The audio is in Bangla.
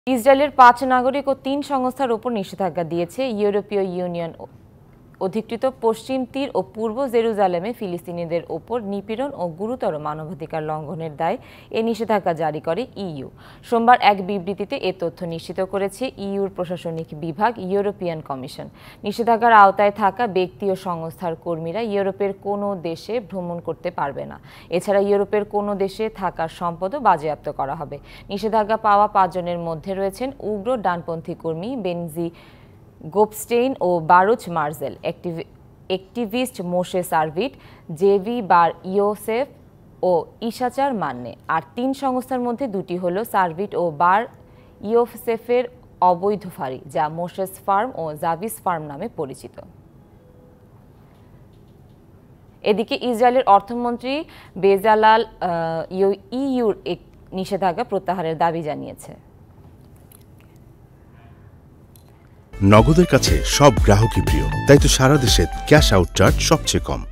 ইসরায়েলের ৫ নাগরিক ও ৩ সংস্থার ওপর নিষেধাজ্ঞা দিয়েছে ইউরোপীয় ইউনিয়ন। অধিকৃত পশ্চিম তীর ও পূর্ব জেরুজালেমে ফিলিস্তিনিদের ওপর নিপীড়ন ও গুরুতর মানবাধিকার লঙ্ঘনের দায়ে এ নিষেধাজ্ঞা জারি করে ইইউ। সোমবার এক বিবৃতিতে এ তথ্য নিশ্চিত করেছে ইইউর প্রশাসনিক বিভাগ ইউরোপিয়ান কমিশন। নিষেধাজ্ঞার আওতায় থাকা ব্যক্তি ও সংস্থার কর্মীরা ইউরোপের কোনো দেশে ভ্রমণ করতে পারবে না। এছাড়া ইউরোপের কোনো দেশে থাকার সম্পদও বাজেয়াপ্ত করা হবে। নিষেধাজ্ঞা পাওয়া ৫ জনের মধ্যে রয়েছেন উগ্র ডানপন্থী কর্মী বেনজি গোপস্টেইন ও Baruch Marzel, activist Moshe Sarvit, Zvi Bar Yosef ও ইশাচার মান্নে। আর ৩ সংস্থার মধ্যে দুটি হল সার্ভিট ও বার ইয়োসেফের অবৈধ ফাঁড়ি, যা মোশেস ফার্ম ও জাভিস ফার্ম নামে পরিচিত। এদিকে ইসরায়েলের অর্থমন্ত্রী বেজালাল ইইউর নিষেধাজ্ঞা প্রত্যাহারের দাবি জানিয়েছে। নগদের কাছে সব গ্রাহকই প্রিয়, তাই তো সারা দেশে ক্যাশ আউট চার্জ সবচেয়ে কম।